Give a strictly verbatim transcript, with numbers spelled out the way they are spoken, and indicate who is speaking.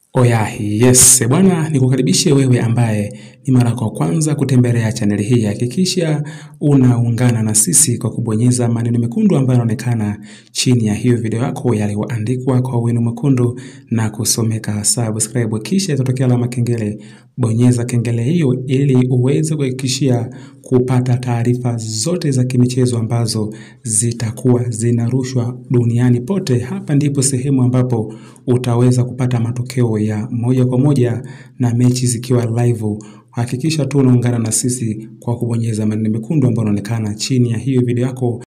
Speaker 1: Oya, yes, bwana nikukaribishe wewe ambaye ni mara kwa kwanza kutembelea channel hii. Hakikisha unaungana na sisi kwa kubonyeza maneno mekundu ambayo yanaonekana chini ya hiyo video yako yaliyoandikwa kwa wino mwekundu na kusomeka subscribe, kisha itatokea alama kengele. Bonyeza kengele hiyo ili uweze kuhakikishia kupata taarifa zote za kimichezo ambazo zitakuwa zinarushwa duniani pote. Hapa ndipo sehemu ambapo utaweza kupata matokeo ya moja kwa moja na mechi zikiwa live. Hakikisha tu unaungana na sisi kwa kubonyeza maneno mekundu ambayo yanaonekana chini ya hiyo video yako.